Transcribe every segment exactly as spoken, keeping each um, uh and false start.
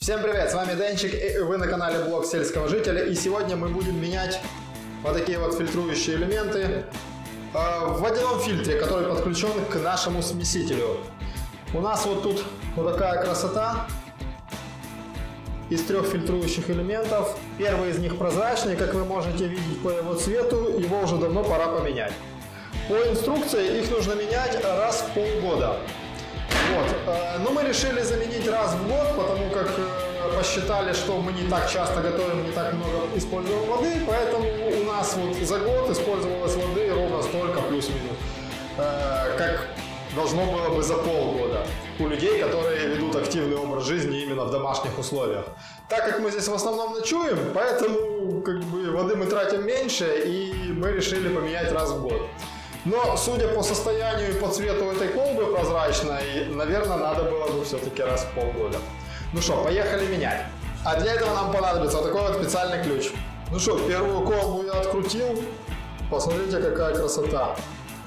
Всем привет, с вами Денчик, и вы на канале Блог Сельского Жителя, и сегодня мы будем менять вот такие вот фильтрующие элементы в водяном фильтре, который подключен к нашему смесителю. У нас вот тут вот такая красота из трех фильтрующих элементов. Первый из них прозрачный, как вы можете видеть по его цвету, его уже давно пора поменять. По инструкции их нужно менять раз в полгода. Вот. Но мы решили заменить раз в год, потому как посчитали, что мы не так часто готовим, не так много используем воды, поэтому у нас вот за год использовалось воды ровно столько плюс-минус, как должно было бы за полгода у людей, которые ведут активный образ жизни именно в домашних условиях. Так как мы здесь в основном ночуем, поэтому как бы воды мы тратим меньше, и мы решили поменять раз в год. Но, судя по состоянию и по цвету этой колбы прозрачной, наверное, надо было бы все-таки раз в полгода. Ну что, поехали менять. А для этого нам понадобится вот такой вот специальный ключ. Ну что, первую колбу я открутил. Посмотрите, какая красота.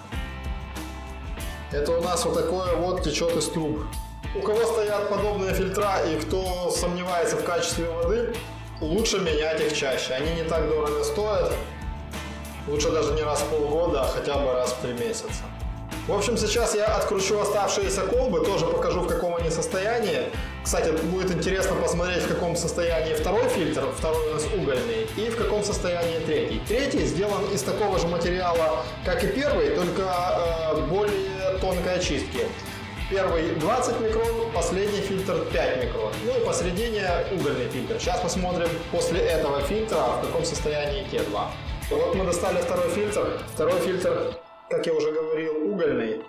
Это у нас вот такое вот течет из труб. У кого стоят подобные фильтра и кто сомневается в качестве воды, лучше менять их чаще. Они не так дорого стоят. Лучше даже не раз в полгода, а хотя бы раз в три месяца. В общем, сейчас я откручу оставшиеся колбы, тоже покажу, в каком они состоянии. Кстати, будет интересно посмотреть, в каком состоянии второй фильтр, второй у нас угольный, и в каком состоянии третий. Третий сделан из такого же материала, как и первый, только э, более тонкой очистки. Первый двадцать микрон, последний фильтр пять микрон. Ну и посередине угольный фильтр. Сейчас посмотрим после этого фильтра, в каком состоянии те два. Вот мы достали второй фильтр. Второй фильтр, как я уже говорил, угольный.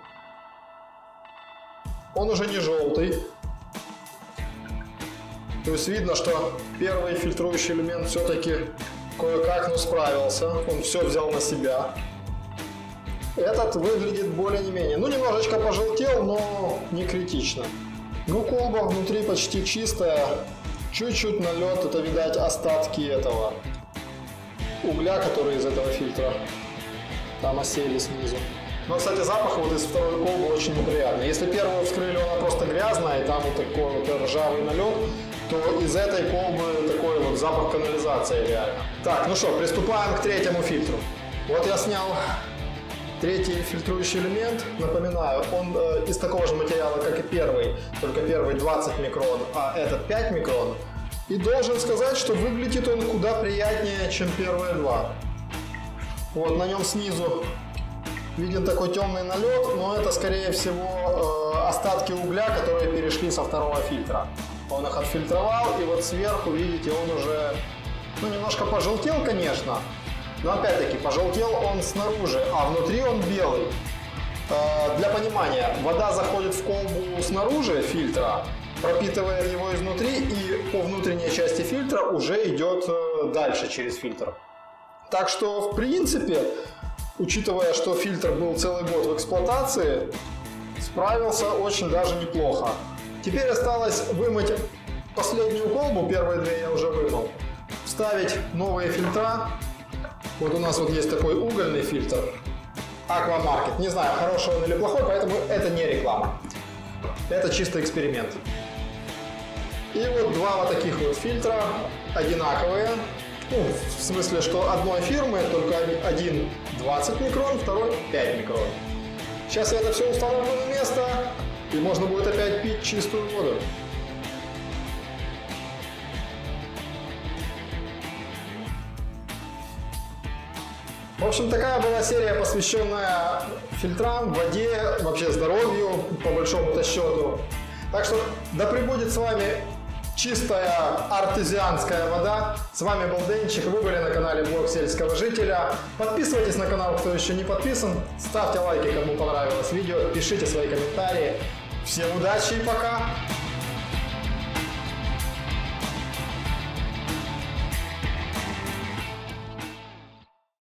Он уже не желтый. То есть видно, что первый фильтрующий элемент все-таки кое-как, ну, справился. Он все взял на себя. Этот выглядит более не менее. Ну, немножечко пожелтел, но не критично. Ну, колба внутри почти чистая. Чуть-чуть налет, это, видать, остатки этого угля, который из этого фильтра там осели снизу. Но, кстати, запах вот из второй колбы очень неприятный. Если первую вскрыли, она просто грязная, и там вот такой вот ржавый налет, то из этой колбы такой вот запах канализации реально. Так, ну что, приступаем к третьему фильтру. Вот я снял третий фильтрующий элемент. Напоминаю, он э, из такого же материала, как и первый, только первый двадцать микрон, а этот пять микрон. И должен сказать, что выглядит он куда приятнее, чем первые два. Вот на нем снизу виден такой темный налет, но это, скорее всего, э, остатки угля, которые перешли со второго фильтра. Он их отфильтровал, и вот сверху, видите, он уже, ну, немножко пожелтел, конечно, но опять-таки пожелтел он снаружи, а внутри он белый. Э, для понимания, вода заходит в колбу снаружи фильтра, пропитывает его изнутри, и по внутренней части фильтра уже идет дальше через фильтр. Так что, в принципе, учитывая, что фильтр был целый год в эксплуатации, справился очень даже неплохо. Теперь осталось вымыть последнюю колбу, первые две я уже вымыл, вставить новые фильтра. Вот у нас вот есть такой угольный фильтр Aqua Market. Не знаю, хороший он или плохой, поэтому это не реклама. Это чисто эксперимент. И вот два вот таких вот фильтра, одинаковые. Ну, в смысле, что одной фирмы, только один двадцать микрон, второй пять микрон. Сейчас я это все установлю на место, и можно будет опять пить чистую воду. В общем, такая была серия, посвященная фильтрам, воде, вообще здоровью, по большому-то счету. Так что да пребудет с вами чистая артезианская вода. С вами был Денчик, вы были на канале Блог Сельского Жителя. Подписывайтесь на канал, кто еще не подписан. Ставьте лайки, кому понравилось видео, пишите свои комментарии. Всем удачи и пока!